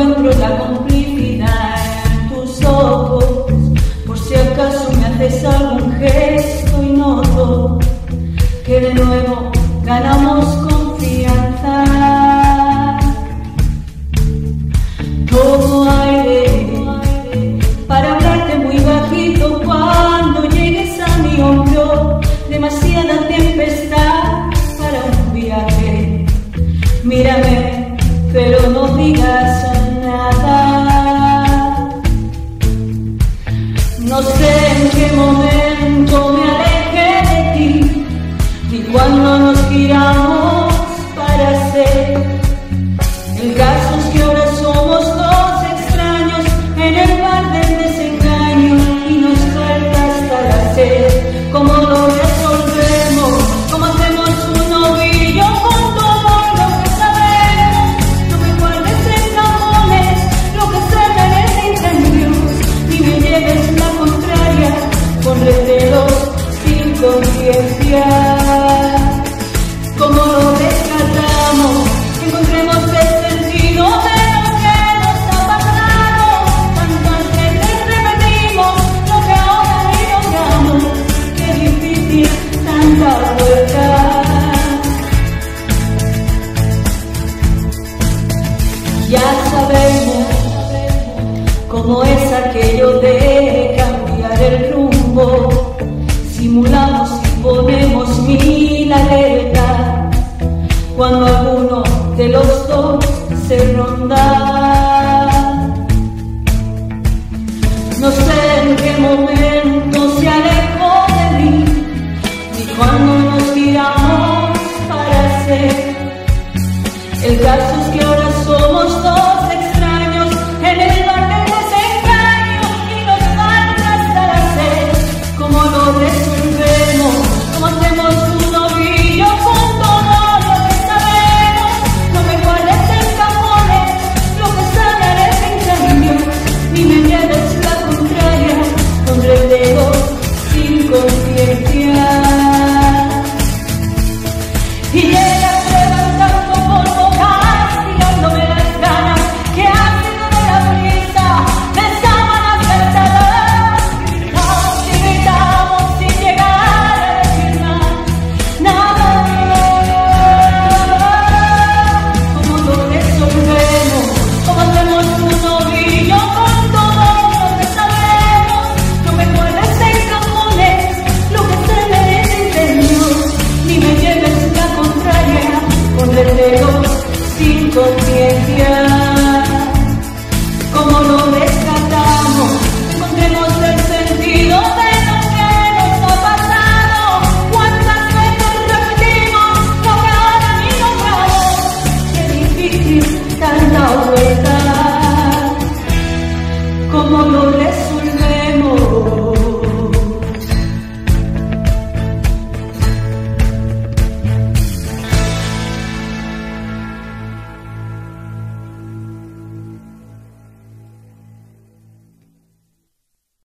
encuentro la complicidad en tus ojos. Por si acaso me haces algún gesto y noto que de nuevo ganamos confianza. Tomo aire para hablarte muy bajito cuando llegues a mi hombro. Demasiada tempestad para un viaje. Mírame, pero no digas nada. No sé en qué momento me alejé de ti, ni cuando nos giramos para ser. El caso es que ahora somos dos extraños en el bar del desengaño y nos falta hasta la sed. ¿Cómo lo resolvemos? ¿Cómo hacemos un ovillo con todo lo que sabemos? No me guardes en cajones lo que se merece incendios, ni me lleves la contraria con recelos sin conciencia. ¿Cómo lo rescatamos? Encontremos el sentido de lo que nos ha pasado. Tantas veces repetimos lo que ahora ignoramos. Qué difícil tanta vuelta. Ya sabemos cómo es aquello de cambiar el rumbo. Simulamos y ponemos mil alertas cuando alguno de los dos se ronda. No sé en qué momento se alejó de mí, ni cuando nos giramos para ser. El caso es que ahora somos dos